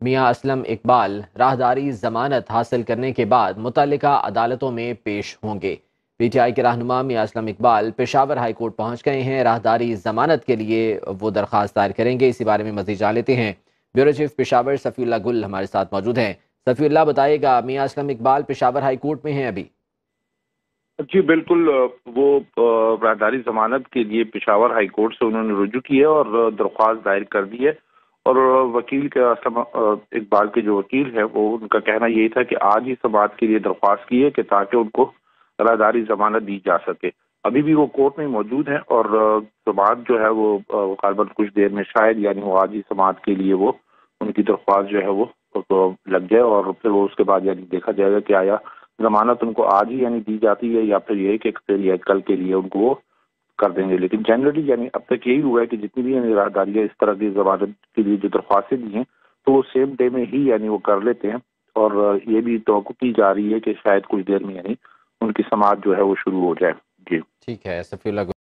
میاں اسلم اقبال راہداری ضمانت حاصل کرنے کے بعد متعلقہ عدالتوں میں پیش ہوں گے۔ پی ٹی آئی کے رہنما میاں اسلم اقبال پشاور ہائی کورٹ پہنچ گئے ہیں۔ راہداری ضمانت کے لیے وہ درخواست دائر کریں گے۔ اسی بارے میں مزید جان لیتے ہیں، bureau chief Peshawar Safiullah Gul ہمارے ساتھ موجود ہیں۔ صفی اللہ، بتائیے گا، میاں اسلم اقبال پشاور ہائی کورٹ میں ہیں ابھی؟ جی بالکل، وہ راہداری ضمانت کے لیے پشاور ہائی کورٹ سے انہوں نے رجوع کی ہے اور درخواست دائر کر دی ہے۔ اور وکیل کے اسلم اقبال کے جو وکیل ہے، وہ ان کا کہنا یہی تھا کہ آج ہی سماعت کے لیے درخواست کی ہے کہ تاکہ ان کو راہداری ضمانت دی جا سکے۔ ابھی بھی وہ کورٹ میں موجود ہیں اور سماعت جو ہے وہ غالباً کچھ دیر میں شاید، یعنی وہ آج ہی سماعت کے لیے وہ ان کی درخواست جو ہے وہ لگ جائے، اور پھر وہ اس کے بعد یعنی دیکھا جائے گا کہ آیا ضمانت ان کو آج ہی یعنی دی جاتی ہے یا پھر یہ کہ پھر یہ کل کے لیے ان کو وہ کر دیں گے۔ لیکن جنرلی یعنی اب تک یہی ہوا ہے کہ جتنی بھی یعنی راہداریاں اس طرح کی ضمانت کے لیے جو درخواستیں دی ہیں تو وہ سیم ڈے میں ہی یعنی وہ کر لیتے ہیں، اور یہ بھی توقع کی جا رہی ہے کہ شاید کچھ دیر میں یعنی ان کی سماعت جو ہے وہ شروع ہو جائے۔ جی ٹھیک ہے صفی اللہ گل۔